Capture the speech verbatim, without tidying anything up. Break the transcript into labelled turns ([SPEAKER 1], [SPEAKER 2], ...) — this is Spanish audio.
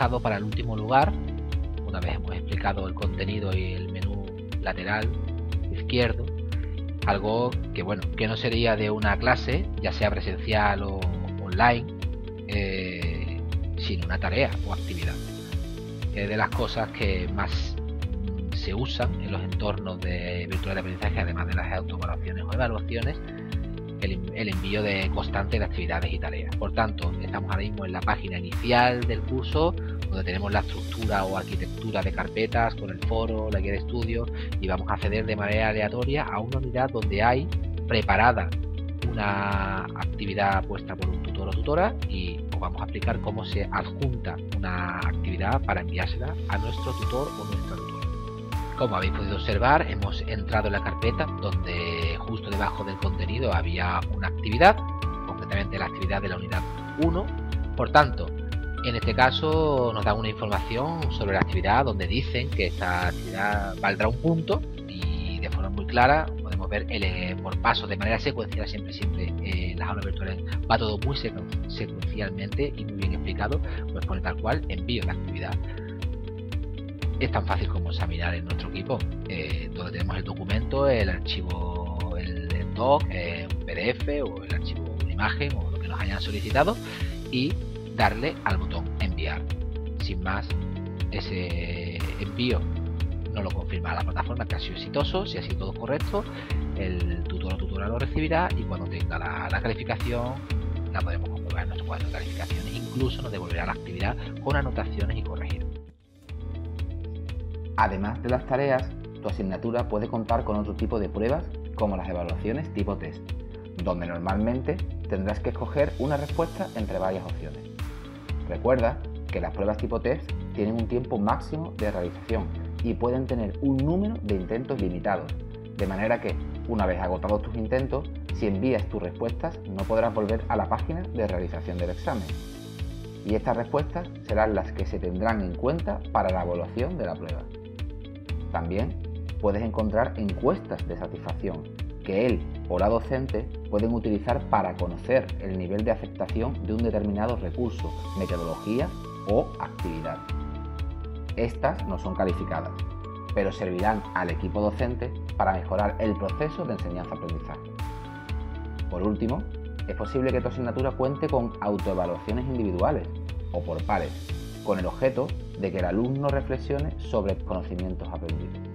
[SPEAKER 1] dejado para el último lugar, una vez hemos explicado el contenido y el menú lateral izquierdo, algo que bueno, que no sería de una clase, ya sea presencial o online, eh, sin una tarea o actividad. Es de las cosas que más se usan en los entornos de virtual de aprendizaje, además de las autoevaluaciones o evaluaciones, el, el envío de constante de actividades y tareas. Por tanto, estamos ahora mismo en la página inicial del curso, donde tenemos la estructura o arquitectura de carpetas con el foro, la guía de estudio, y vamos a acceder de manera aleatoria a una unidad donde hay preparada una actividad puesta por un tutor o tutora, y os vamos a explicar cómo se adjunta una actividad para enviársela a nuestro tutor o nuestra tutora. Como habéis podido observar, hemos entrado en la carpeta donde justo debajo del contenido había una actividad, concretamente la actividad de la unidad uno. Por tanto, en este caso nos dan una información sobre la actividad donde dicen que esta actividad valdrá un punto, y de forma muy clara podemos ver el, por pasos de manera secuencial, siempre siempre eh, en las aulas virtuales va todo muy secuencialmente y muy bien explicado. Pues pone tal cual envío de actividad. Es tan fácil como examinar en nuestro equipo, eh, donde tenemos el documento, el archivo, el, el doc, eh, un P D F o el archivo, una imagen o lo que nos hayan solicitado, y darle al botón enviar. Sin más, ese envío nos lo confirma la plataforma que ha sido exitoso. Si ha sido todo correcto, el tutor o tutora lo recibirá, y cuando tenga la, la calificación la podemos comprobar en nuestro cuadro de calificaciones. Incluso nos devolverá la actividad con anotaciones y corregir.
[SPEAKER 2] Además de las tareas, tu asignatura puede contar con otro tipo de pruebas, como las evaluaciones tipo test, donde normalmente tendrás que escoger una respuesta entre varias opciones. Recuerda que las pruebas tipo test tienen un tiempo máximo de realización y pueden tener un número de intentos limitados, de manera que, una vez agotados tus intentos, si envías tus respuestas no podrás volver a la página de realización del examen. Y estas respuestas serán las que se tendrán en cuenta para la evaluación de la prueba. También puedes encontrar encuestas de satisfacción que él o la docente pueden utilizar para conocer el nivel de aceptación de un determinado recurso, metodología o actividad. Estas no son calificadas, pero servirán al equipo docente para mejorar el proceso de enseñanza-aprendizaje. Por último, es posible que tu asignatura cuente con autoevaluaciones individuales o por pares, con el objeto de que el alumno reflexione sobre conocimientos aprendidos.